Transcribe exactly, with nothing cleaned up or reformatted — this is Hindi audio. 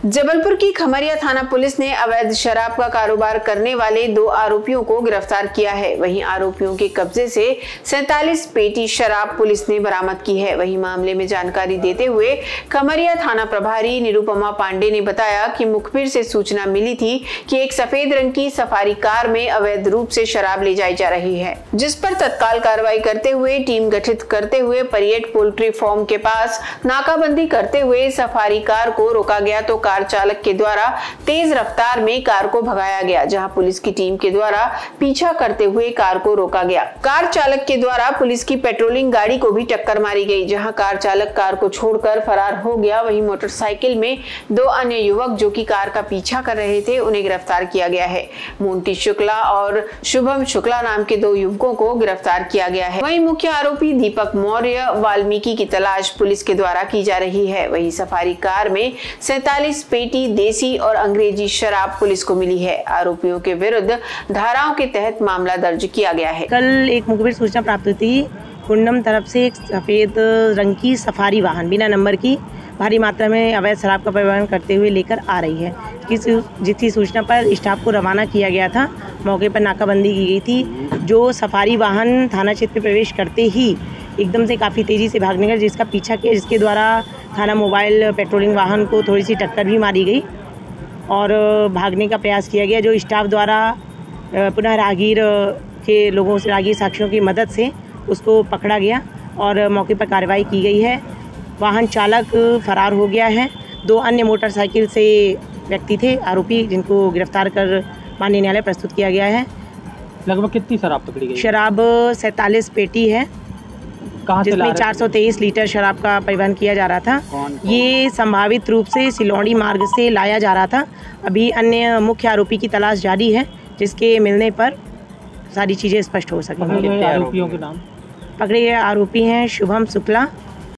जबलपुर की खमरिया थाना पुलिस ने अवैध शराब का कारोबार करने वाले दो आरोपियों को गिरफ्तार किया है। वहीं आरोपियों के कब्जे से सैंतालीस पेटी शराब पुलिस ने बरामद की है। वहीं मामले में जानकारी देते हुए खमरिया थाना प्रभारी निरुपमा पांडे ने बताया कि मुखबिर से सूचना मिली थी कि एक सफेद रंग की सफारी कार में अवैध रूप से शराब ले जाई जा रही है, जिस पर तत्काल कार्रवाई करते हुए टीम गठित करते हुए परियट पोल्ट्री फार्म के पास नाकाबंदी करते हुए सफारी कार को रोका गया तो कार चालक के द्वारा तेज रफ्तार में कार को भगाया गया, जहां पुलिस की टीम के द्वारा पीछा करते हुए कार को रोका गया। कार चालक के द्वारा पुलिस की पेट्रोलिंग गाड़ी को भी टक्कर मारी गई, जहां कार चालक कार को छोड़कर फरार हो गया। वहीं मोटरसाइकिल में दो अन्य युवक जो कि कार का पीछा कर रहे थे, उन्हें गिरफ्तार किया गया है। मोंटी शुक्ला और शुभम शुक्ला नाम के दो युवकों को गिरफ्तार किया गया है। वहीं मुख्य आरोपी दीपक मौर्य वाल्मीकि की तलाश पुलिस के द्वारा की जा रही है। वहीं सफारी कार में सैंतालीस पेटी देसी और अंग्रेजी शराब पुलिस को मिली है। आरोपियों के विरुद्ध धाराओं के तहत मामला दर्ज किया गया है। कल एक मुखबिर सूचना प्राप्त हुई थी, कुंडम तरफ से एक सफेद रंग की सफारी वाहन बिना नंबर की भारी मात्रा में अवैध शराब का परिवहन करते हुए लेकर आ रही है। जिसकी सूचना पर स्टाफ को रवाना किया गया था। मौके पर नाकाबंदी की गई थी। जो सफारी वाहन थाना क्षेत्र में प्रवेश करते ही एकदम से काफ़ी तेज़ी से भागने का जिसका पीछा किया, जिसके द्वारा थाना मोबाइल पेट्रोलिंग वाहन को थोड़ी सी टक्कर भी मारी गई और भागने का प्रयास किया गया। जो स्टाफ द्वारा पुनः राहगीर के लोगों से राहगीर साक्षियों की मदद से उसको पकड़ा गया और मौके पर कार्रवाई की गई है। वाहन चालक फरार हो गया है। दो अन्य मोटरसाइकिल से व्यक्ति थे आरोपी, जिनको गिरफ्तार कर माननीय न्यायालय प्रस्तुत किया गया है। लगभग कितनी शराब पकड़ी गई? शराब सैंतालीस पेटी है, जिसमें चार सौ तेईस लीटर शराब का परिवहन किया जा रहा था। कौन, कौन? ये संभावित रूप से सिलौड़ी मार्ग से लाया जा रहा था। अभी अन्य मुख्य आरोपी की तलाश जारी है, जिसके मिलने पर सारी चीज़ें स्पष्ट हो सकेंगी। आरोपियों के नाम? पकड़े गए आरोपी हैं शुभम शुक्ला,